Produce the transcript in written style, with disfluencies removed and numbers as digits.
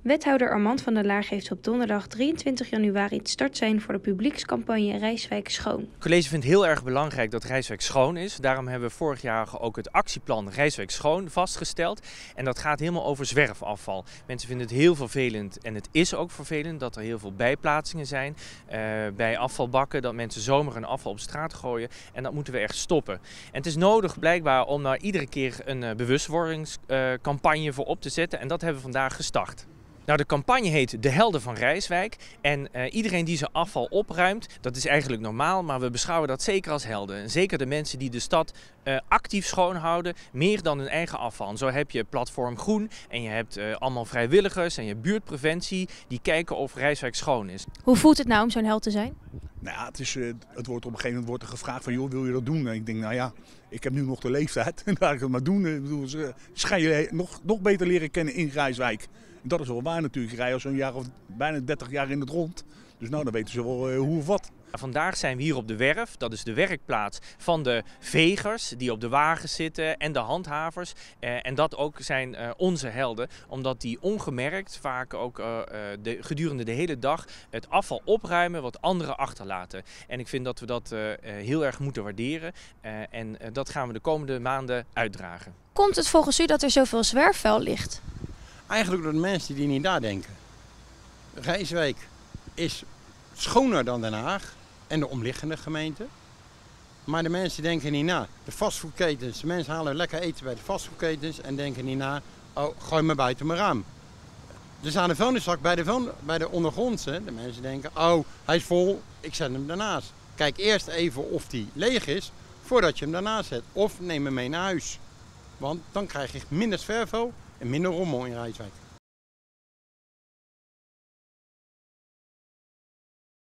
Wethouder Armand van der Laar geeft op donderdag 23 januari het startsein voor de publiekscampagne Rijswijk Schoon. Het college vindt heel erg belangrijk dat Rijswijk schoon is. Daarom hebben we vorig jaar ook het actieplan Rijswijk Schoon vastgesteld. En dat gaat helemaal over zwerfafval. Mensen vinden het heel vervelend en het is ook vervelend dat er heel veel bijplaatsingen zijn bij afvalbakken. Dat mensen zomaar hun afval op straat gooien en dat moeten we echt stoppen. En het is nodig blijkbaar om daar iedere keer een bewustwordingscampagne voor op te zetten en dat hebben we vandaag gestart. Nou, de campagne heet De Helden van Rijswijk en iedereen die zijn afval opruimt, dat is eigenlijk normaal, maar we beschouwen dat zeker als helden. En zeker de mensen die de stad actief schoonhouden, meer dan hun eigen afval. En zo heb je Platform Groen en je hebt allemaal vrijwilligers en je hebt buurtpreventie die kijken of Rijswijk schoon is. Hoe voelt het nou om zo'n held te zijn? Nou ja, het wordt op een gegeven moment gevraagd van, joh, wil je dat doen? En ik denk, nou ja, ik heb nu nog de leeftijd en daar ik het maar doen. Ik bedoel, ze gaan je nog beter leren kennen in Rijswijk. Dat is wel waar natuurlijk. Ik rij al zo'n jaar of bijna 30 jaar in het rond. Dus nou, dan weten ze wel hoe of wat. Vandaag zijn we hier op de werf. Dat is de werkplaats van de vegers die op de wagens zitten en de handhavers. En dat ook zijn onze helden. Omdat die ongemerkt vaak ook gedurende de hele dag het afval opruimen wat anderen achterlaten. En ik vind dat we dat heel erg moeten waarderen. En dat gaan we de komende maanden uitdragen. Komt het volgens u dat er zoveel zwerfvuil ligt? Eigenlijk door de mensen die niet nadenken. Rijswijk is schoner dan Den Haag en de omliggende gemeenten. Maar de mensen denken niet na. De fastfoodketens, de mensen halen lekker eten bij de fastfoodketens en denken niet na, oh, gooi me buiten mijn raam. Er staat een vuilniszak bij de ondergrondse. De mensen denken, oh, hij is vol, ik zet hem daarnaast. Kijk eerst even of die leeg is voordat je hem daarnaast zet. Of neem hem mee naar huis. Want dan krijg je minder zwerfvuil en minder rommel in Rijswijk.